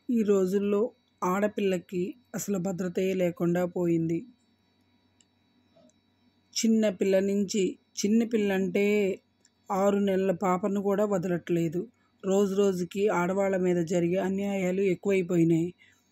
ఈ రోజుల్లో ఆడపిల్లకి అసలు భద్రతే లేకుండా పోయింది. చిన్న పిల్ల నుంచి చిన్న పిల్లంటే 6 నెలల పాపను కూడా వదలట్లేదు. రోజు రోజుకి ఆడవాళ్ళ మీద జరిగే అన్యాయాలు ఎక్కువైపోయినాయి.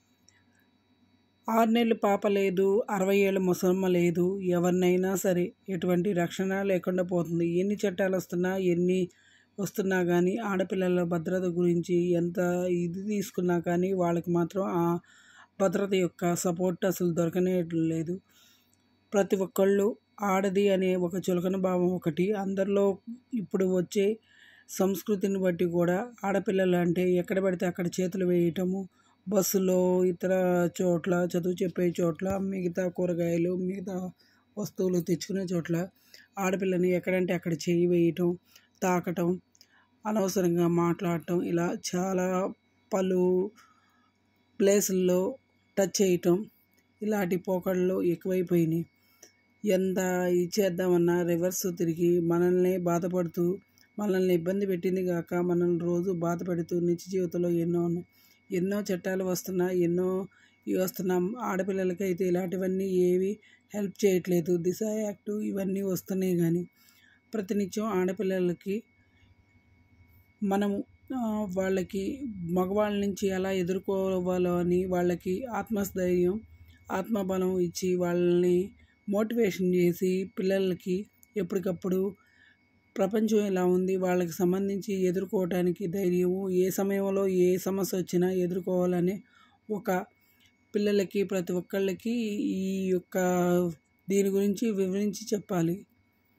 6 నెలల పాప లేదు, 60 ఏళ్ళ ముసలమ్మ లేదు, ఎవరినైనా సరే ఎటువంటి రక్షణ లేకుండా పోతుంది. ఎన్ని చట్టాలు వస్తున్నా కానీ ఆడపిల్లల భద్రత గురించి ఎంత ఇది తీసుకున్నా కానీ వాళ్ళకి మాత్రం ఆ భద్రత యొక్క సపోర్ట్ అసలు దొరకనే లేదు. ప్రతి ఒక్కళ్ళు ఆడది అనే ఒక చులకన భావం ఒకటి అందరిలో ఇప్పుడు వచ్చే సంస్కృతిని బట్టి కూడా ఆడపిల్లలు అంటే ఎక్కడ పడితే అక్కడ చేతులు వేయటము, బస్సులో ఇతర చోట్ల చదువు చెప్పే చోట్ల మిగతా కూరగాయలు మిగతా వస్తువులు తెచ్చుకునే చోట్ల ఆడపిల్లని ఎక్కడంటే అక్కడ చేయి వేయటం, తాకటం, అనవసరంగా మాట్లాడటం, ఇలా చాలా పలు ప్లేసుల్లో టచ్ చేయటం, ఇలాంటి పోకళ్ళు ఎక్కువైపోయినాయి. ఎంత ఇచ్చేద్దామన్నా రివర్స్ తిరిగి మనల్ని బాధపడుతూ మనల్ని ఇబ్బంది పెట్టింది కాక మనల్ని రోజు బాధపడుతూ నిత్య జీవితంలో ఎన్నో చట్టాలు వస్తున్నాం. ఆడపిల్లలకి అయితే ఇలాంటివన్నీ ఏవి హెల్ప్ చేయట్లేదు. దిశ యాక్టు ఇవన్నీ వస్తున్నాయి కానీ ప్రతినిత్యం ఆడపిల్లలకి మనము వాళ్ళకి మగవాళ్ళ నుంచి ఎలా ఎదుర్కోవాలో అని వాళ్ళకి ఆత్మస్థైర్యం, ఆత్మబలం ఇచ్చి వాళ్ళని మోటివేషన్ చేసి పిల్లలకి ఎప్పటికప్పుడు ప్రపంచం ఎలా ఉంది వాళ్ళకి సంబంధించి ఎదుర్కోవటానికి ధైర్యము, ఏ సమయంలో ఏ సమస్య వచ్చినా ఎదుర్కోవాలని ఒక పిల్లలకి ప్రతి ఒక్కళ్ళకి ఈ యొక్క దీని గురించి వివరించి చెప్పాలి.